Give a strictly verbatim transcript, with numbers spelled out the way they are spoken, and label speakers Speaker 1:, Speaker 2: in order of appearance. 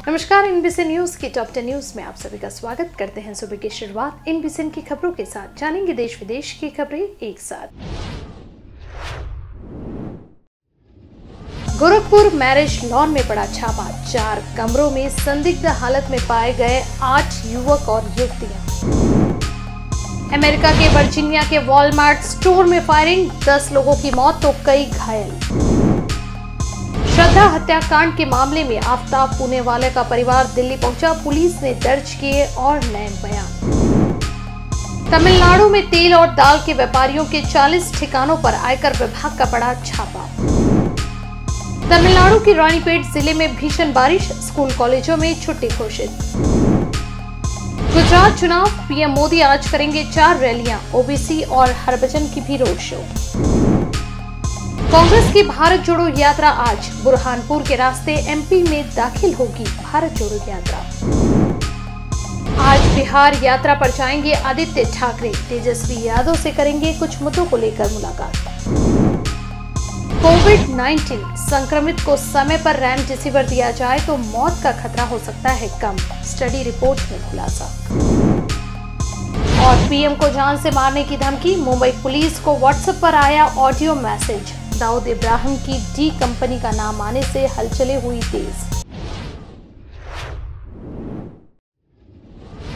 Speaker 1: नमस्कार, NBC news की top ten news में आप सभी का स्वागत करते हैं। सुबह की शुरुआत एनबीसी की खबरों के साथ, जानेंगे देश विदेश की खबरें एक साथ। गोरखपुर मैरिज लॉन में पड़ा छापा, चार कमरों में संदिग्ध हालत में पाए गए आठ युवक और युवतियां। अमेरिका के वर्जीनिया के वॉलमार्ट स्टोर में फायरिंग, दस लोगों की मौत तो कई घायल। श्रद्धा हत्याकांड के मामले में आफ्ताब पुणेवाले का परिवार दिल्ली पहुंचा, पुलिस ने दर्ज किए और नए बयान। तमिलनाडु में तेल और दाल के व्यापारियों के चालीस ठिकानों पर आयकर विभाग का पड़ा छापा। तमिलनाडु के रानीपेट जिले में भीषण बारिश, स्कूल कॉलेजों में छुट्टी घोषित। गुजरात चुनाव, पीएम मोदी आज करेंगे चार रैलियां, ओबीसी और हरभजन की भी रोड शो। कांग्रेस की भारत जोड़ो यात्रा आज, बुरहानपुर के रास्ते एमपी में दाखिल होगी भारत जोड़ो यात्रा। आज बिहार यात्रा पर जाएंगे आदित्य ठाकरे, तेजस्वी यादव से करेंगे कुछ मुद्दों को लेकर मुलाकात। कोविड उन्नीस संक्रमित को समय पर रेमडेसिविर दिया जाए तो मौत का खतरा हो सकता है कम, स्टडी रिपोर्ट में खुलासा। और पीएम को जान से मारने की धमकी, मुंबई पुलिस को व्हाट्सएप पर आया ऑडियो मैसेज। दाऊद इब्राहिम की डी कंपनी का नाम आने से हलचलें हुई तेज।